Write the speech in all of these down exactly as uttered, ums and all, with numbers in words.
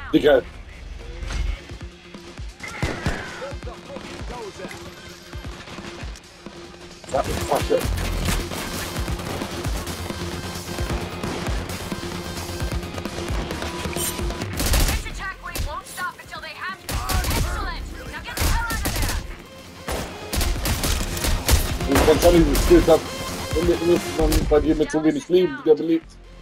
Digga. Warte. Ich kann schon nicht gespielt haben, wenn man bei dir mit so wenig Leben wieder belebt.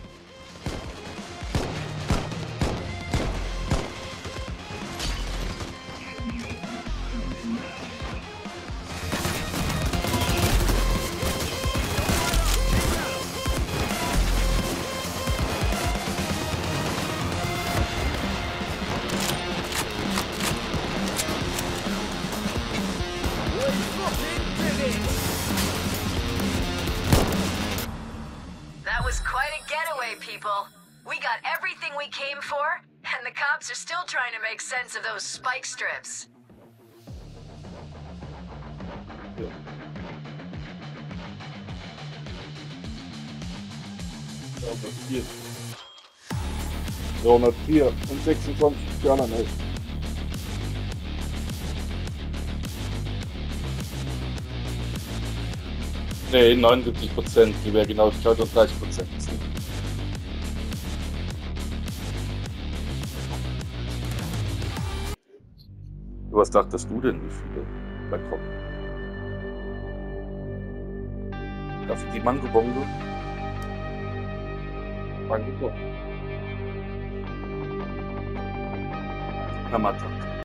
That was quite a getaway, people. We got everything we came for, and the cops are still trying to make sense of those spike strips. Ja. dreihundertvier. dreihundertvier und sechsundzwanzig Jahre alt. Nee, neunundsiebzig Prozent, die wäre genau die und dreißig Prozent. Was dachtest du denn, wie viele da kommen? Dafür die Mango-Bongo? Mango-Bongo. Hammer.